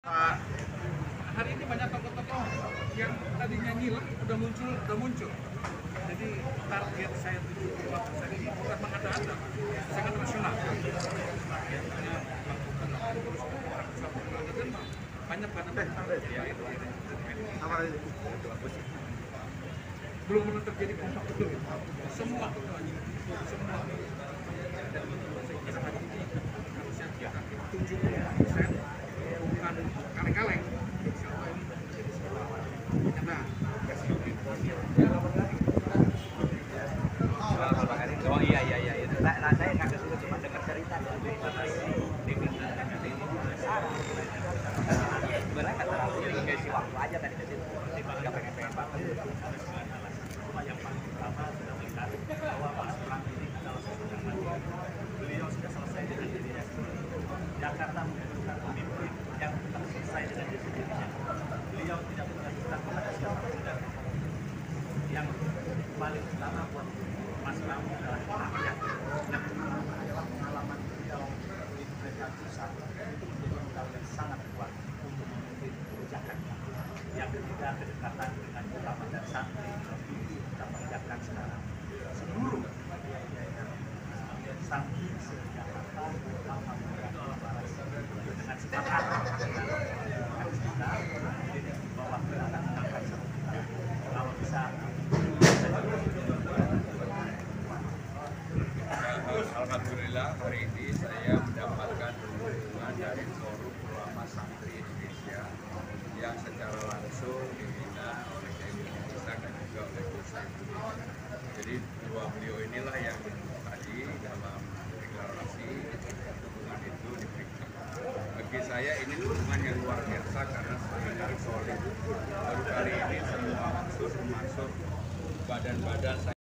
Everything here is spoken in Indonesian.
Hari ini banyak tokoh-tokoh yang tadinya ngilang udah muncul. Jadi target saya 75% ini bukan mengada-ada, sangat nasional. Banyak belum pernah terjadi kontak betul. Semua semua. Saya kira hari ini harusnya kita 70% bukan kaleng-kaleng. Oh iya. Nah, saya nggak kesulitan cuma dengar cerita dari sebenarnya kata aku jadi ngisi waktu aja tadi ke situ. Nggak pengen banget. Yang paling pertama sudah melihat bahwa Mas Pram ini adalah sosok yang mandiri. Beliau sudah selesai dengan dirinya sendiri. Jakarta membutuhkan pemimpin yang tetap selesai dengan diri sendirinya. Beliau tidak bergantung kepada siapapun dan yang paling utama buat Mas Pram adalah rakyat. Yang pertama adalah pengalaman beliau di Pemerintahan Pusat itu menjadi modal yang sangat kuat untuk memimpin Jakarta. Yang ketiga, kedekatan dengan ulama dan santri kita perlihatkan sekarang. Seluruh santri se-Jakarta ulama dengan semangat kita bahwa kita akan mengangkat satu kita. Kalau bisa Alhamdulillah hari ini saya mendapatkan dukungan dari Forum Ulama Santri Indonesia yang secara langsung dibina oleh Indonesia dan juga oleh Bursa Indonesia. Jadi dua beliau inilah yang tadi dalam deklarasi dukungan itu diberikan. Bagi saya ini dukungan yang luar biasa karena sangat solid. Baru kali ini semua unsur masuk badan-badan